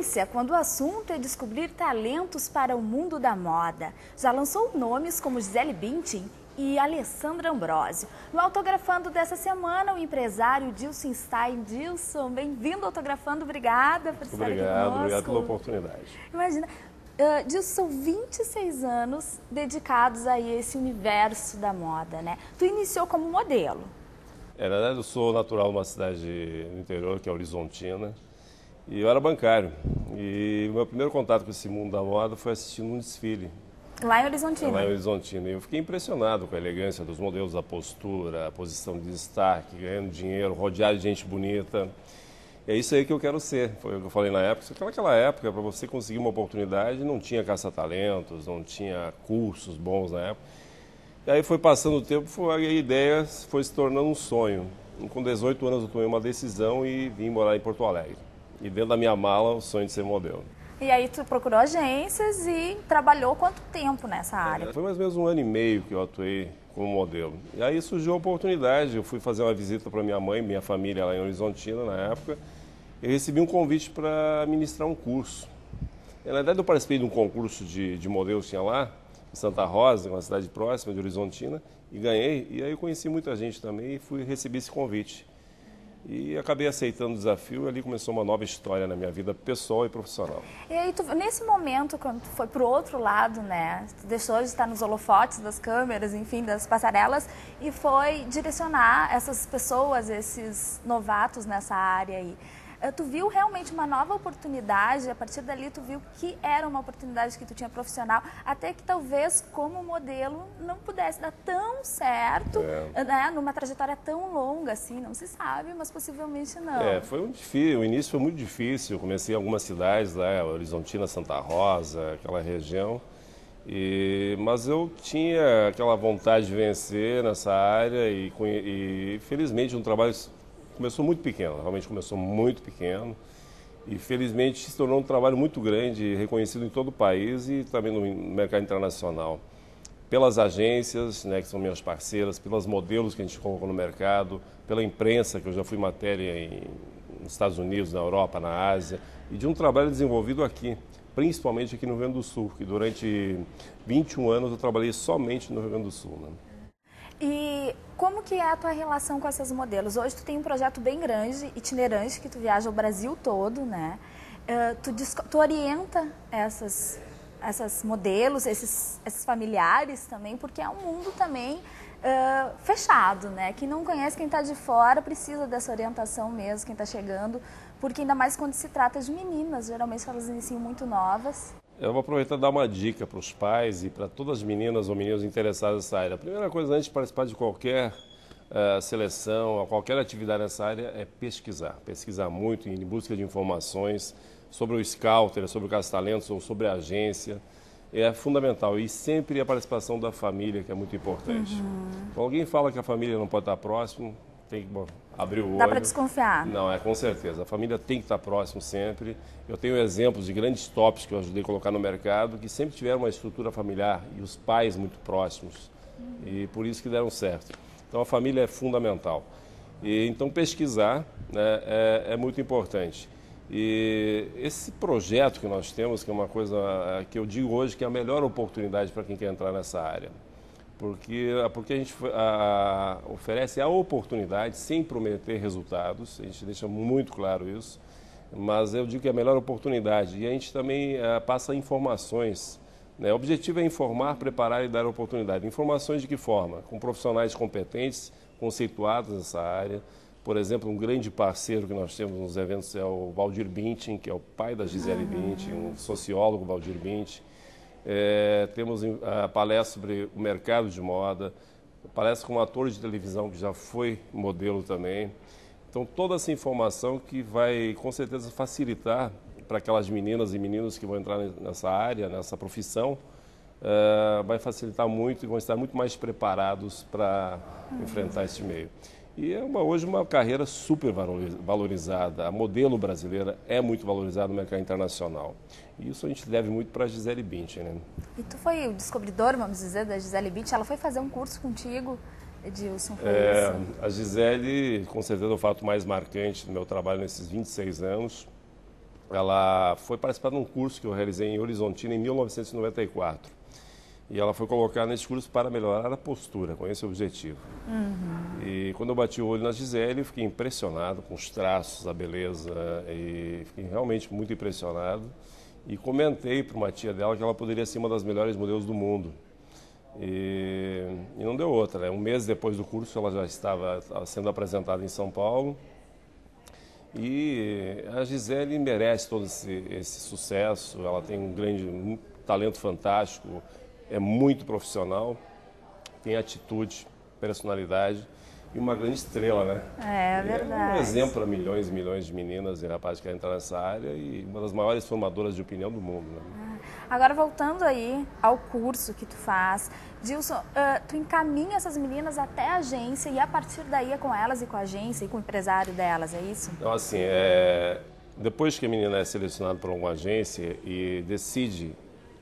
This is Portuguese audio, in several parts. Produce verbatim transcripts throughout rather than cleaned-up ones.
delícia quando o assunto é descobrir talentos para o mundo da moda. Já lançou nomes como Gisele Bündchen e Alessandra Ambrosio. No Autografando dessa semana, o empresário Dilson Stein. Dilson, bem-vindo ao Autografando, obrigada por estar obrigado, aqui conosco. Obrigado pela oportunidade. Imagina, uh, Dilson, são vinte e seis anos dedicados a esse universo da moda, né? Tu iniciou como modelo. É, na verdade, eu sou natural de uma cidade no interior, que é Horizontina, e eu era bancário. E o meu primeiro contato com esse mundo da moda foi assistindo um desfile. Lá em Horizontina? Lá em Horizontina. E eu fiquei impressionado com a elegância dos modelos, a postura, a posição de destaque, ganhando dinheiro, rodeado de gente bonita. E é isso aí que eu quero ser. Foi o que eu falei na época. Só que naquela época, para você conseguir uma oportunidade, não tinha caça-talentos, não tinha cursos bons na época. E aí foi passando o tempo, foi, a ideia foi se tornando um sonho. E com dezoito anos eu tomei uma decisão e vim morar em Porto Alegre. E dentro da minha mala, o sonho de ser modelo. E aí tu procurou agências e trabalhou quanto tempo nessa área? É, foi mais ou menos um ano e meio que eu atuei como modelo. E aí surgiu a oportunidade, eu fui fazer uma visita para minha mãe, minha família lá em Horizontina na época. E recebi um convite para ministrar um curso. E, na verdade eu participei de um concurso de, de modelos que tinha lá, em Santa Rosa, uma cidade próxima de Horizontina, e ganhei. E aí eu conheci muita gente também e fui receber esse convite. E acabei aceitando o desafio e ali começou uma nova história na minha vida pessoal e profissional. E aí, tu, nesse momento, quando tu foi para o outro lado, né, tu deixou de estar nos holofotes das câmeras, enfim, das passarelas, e foi direcionar essas pessoas, esses novatos nessa área aí. Tu viu realmente uma nova oportunidade, a partir dali tu viu que era uma oportunidade que tu tinha profissional, até que talvez como modelo não pudesse dar tão certo, é. né, numa trajetória tão longa assim, não se sabe, mas possivelmente não. É, foi um difícil, o início foi muito difícil, eu comecei em algumas cidades lá, Horizontina, Santa Rosa, aquela região, e, mas eu tinha aquela vontade de vencer nessa área e, e felizmente um trabalho começou muito pequeno, realmente começou muito pequeno e felizmente se tornou um trabalho muito grande, reconhecido em todo o país e também no mercado internacional. Pelas agências, né, que são minhas parceiras, pelos modelos que a gente colocou no mercado, pela imprensa, que eu já fui matéria em, nos Estados Unidos, na Europa, na Ásia, e de um trabalho desenvolvido aqui, principalmente aqui no Rio Grande do Sul, que durante vinte e um anos eu trabalhei somente no Rio Grande do Sul. Né? E como que é a tua relação com essas modelos? Hoje tu tem um projeto bem grande, itinerante, que tu viaja o Brasil todo, né? Uh, tu, tu orienta essas, essas modelos, esses, esses familiares também, porque é um mundo também uh, fechado, né? Quem não conhece, quem está de fora, precisa dessa orientação mesmo, quem está chegando, porque ainda mais quando se trata de meninas, geralmente elas iniciam muito novas. Eu vou aproveitar e dar uma dica para os pais e para todas as meninas ou meninos interessados nessa área. A primeira coisa, antes de participar de qualquer uh, seleção, qualquer atividade nessa área, é pesquisar. Pesquisar muito em busca de informações sobre o scouter, sobre o caça-talentos ou sobre a agência. É fundamental. E sempre a participação da família, que é muito importante. Uhum. Quando alguém fala que a família não pode estar próximo, tem que bom, abrir o olho. Dá para desconfiar? Não, é com certeza. A família tem que estar próximo sempre. Eu tenho exemplos de grandes tops que eu ajudei a colocar no mercado que sempre tiveram uma estrutura familiar e os pais muito próximos. Uhum. E por isso que deram certo. Então a família é fundamental. E, então pesquisar, né, é, é muito importante. E esse projeto que nós temos, que é uma coisa que eu digo hoje que é a melhor oportunidade para quem quer entrar nessa área. Porque, porque a gente a, a, oferece a oportunidade sem prometer resultados, a gente deixa muito claro isso, mas eu digo que é a melhor oportunidade e a gente também a, passa informações, né? O objetivo é informar, preparar e dar oportunidade. Informações de que forma? Com profissionais competentes, conceituados nessa área. Por exemplo, um grande parceiro que nós temos nos eventos é o Valdir Bündchen, que é o pai da Gisele Bündchen, um sociólogo, Valdir Bündchen. É, temos a palestra sobre o mercado de moda, palestra com um ator de televisão que já foi modelo também. Então, toda essa informação que vai, com certeza, facilitar para aquelas meninas e meninos que vão entrar nessa área, nessa profissão, é, vai facilitar muito e vão estar muito mais preparados para uhum. enfrentar esse meio. E é uma, hoje uma carreira super valorizada. A modelo brasileira é muito valorizada no mercado internacional. E isso a gente deve muito para a Gisele Bündchen, né? E tu foi o descobridor, vamos dizer, da Gisele Bündchen? Ela foi fazer um curso contigo, Edilson? Foi é, isso? A Gisele, com certeza, é o fato mais marcante do meu trabalho nesses vinte e seis anos. ela foi participar de um curso que eu realizei em Horizontina em mil novecentos e noventa e quatro. E ela foi colocada nesse curso para melhorar a postura, com esse objetivo. Uhum. E quando eu bati o olho na Gisele, eu fiquei impressionado com os traços, a beleza, e fiquei realmente muito impressionado. E comentei para uma tia dela que ela poderia ser uma das melhores modelos do mundo. E, e não deu outra, né? Um mês depois do curso ela já estava sendo apresentada em São Paulo. E a Gisele merece todo esse, esse sucesso, ela tem um grande um talento fantástico, é muito profissional, tem atitude, personalidade e uma grande estrela, né? É verdade. É um exemplo para milhões e milhões de meninas e rapazes que querem entrar nessa área e uma das maiores formadoras de opinião do mundo, né? Agora, voltando aí ao curso que tu faz, Dilson, uh, tu encaminha essas meninas até a agência e a partir daí é com elas e com a agência e com o empresário delas, é isso? Então, assim, é... depois que a menina é selecionada por alguma agência e decide,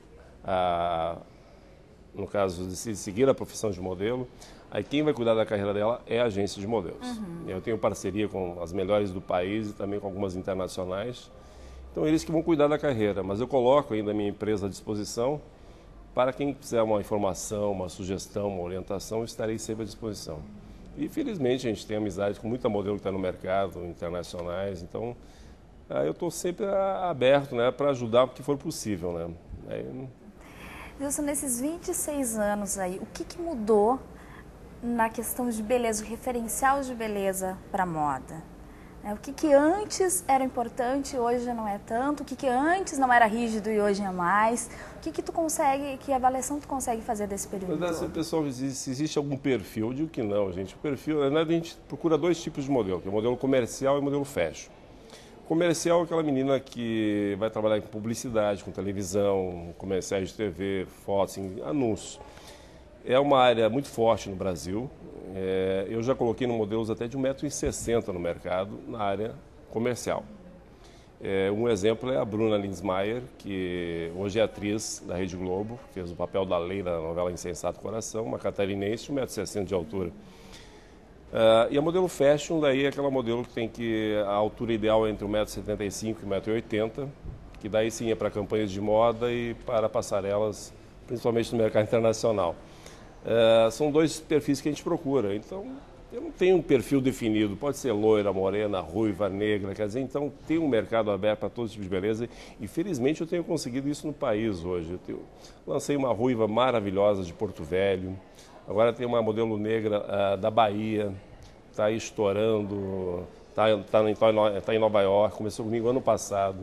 a... no caso, decide seguir a profissão de modelo, aí quem vai cuidar da carreira dela é a agência de modelos. Uhum. Eu tenho parceria com as melhores do país e também com algumas internacionais. Então, eles que vão cuidar da carreira, mas eu coloco ainda a minha empresa à disposição para quem quiser uma informação, uma sugestão, uma orientação, eu estarei sempre à disposição. E, felizmente, a gente tem amizade com muita modelo que está no mercado, internacionais, então eu estou sempre aberto, né, para ajudar o que for possível, né. Aí... Dilson, nesses vinte e seis anos aí, o que, que mudou na questão de beleza, o referencial de beleza para a moda? O que, que antes era importante e hoje já não é tanto? O que, que antes não era rígido e hoje é mais? O que, que tu consegue, que avaliação tu consegue fazer desse período? Mas, assim, pessoal, se existe algum perfil, eu digo que não, gente. O perfil, na verdade, a gente procura dois tipos de modelo, que é o modelo comercial e o modelo fashion. Comercial é aquela menina que vai trabalhar com publicidade, com televisão, comerciais de T V, fotos, anúncios. É uma área muito forte no Brasil. É, eu já coloquei no modelos até de um metro e sessenta no mercado, na área comercial. É, um exemplo é a Bruna Linsmeyer, que hoje é atriz da Rede Globo, fez o papel da Lei na novela Insensato Coração, uma catarinense de um metro e sessenta de altura. Uh, e a modelo fashion, daí é aquela modelo que tem que a altura ideal é entre um metro e setenta e cinco e um metro e oitenta, que daí sim é para campanhas de moda e para passarelas, principalmente no mercado internacional. Uh, são dois perfis que a gente procura, então eu não tenho um perfil definido, pode ser loira, morena, ruiva, negra, quer dizer, então tem um mercado aberto para todo tipo de beleza e felizmente eu tenho conseguido isso no país hoje. Eu tenho, lancei uma ruiva maravilhosa de Porto Velho, agora tem uma modelo negra uh, da Bahia, está aí estourando, está tá, tá em Nova York, começou comigo ano passado.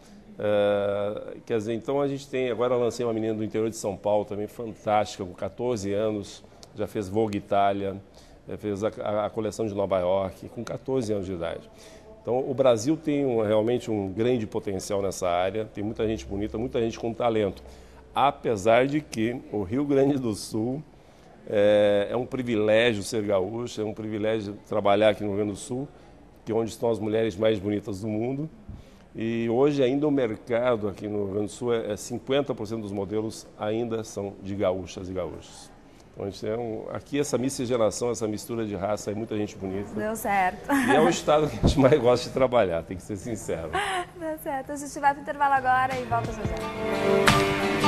Uh, quer dizer, então a gente tem, agora eu lancei uma menina do interior de São Paulo também, fantástica, com quatorze anos, já fez Vogue Itália, já fez a, a, a coleção de Nova York, com quatorze anos de idade. Então o Brasil tem um, realmente um grande potencial nessa área, tem muita gente bonita, muita gente com talento, apesar de que o Rio Grande do Sul é, é um privilégio ser gaúcho, é um privilégio trabalhar aqui no Rio Grande do Sul, que é onde estão as mulheres mais bonitas do mundo. E hoje ainda o mercado aqui no Rio Grande do Sul é cinquenta por cento dos modelos ainda são de gaúchas e gaúchos. Então a gente tem um, aqui essa miscigenação, essa mistura de raça, é muita gente bonita. Deu certo. E é o estado que a gente mais gosta de trabalhar, tem que ser sincero. Deu certo. A gente vai para o intervalo agora e volta já já.